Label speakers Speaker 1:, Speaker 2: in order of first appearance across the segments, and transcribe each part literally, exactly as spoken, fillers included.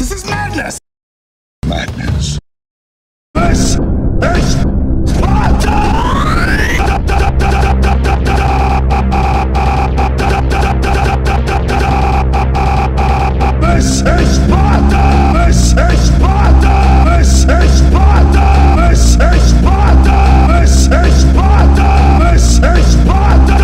Speaker 1: This is madness!
Speaker 2: Madness.
Speaker 1: This is Sparta! This is Sparta! This is Sparta! This is Sparta! This is Sparta! This is Sparta! This is Sparta!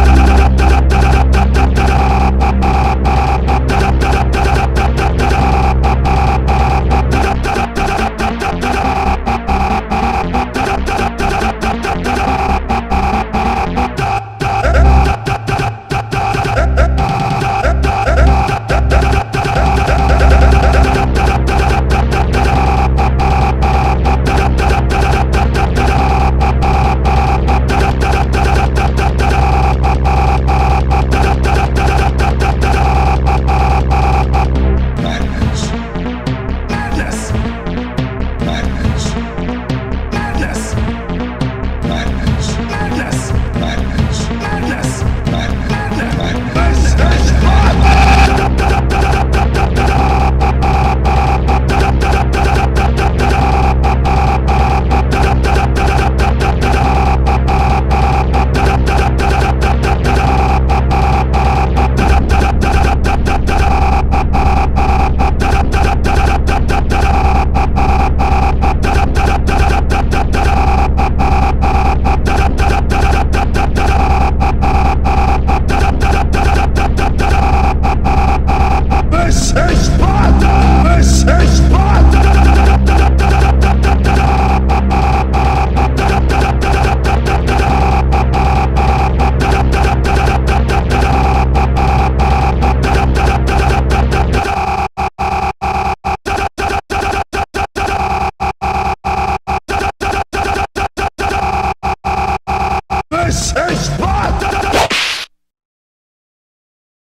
Speaker 1: This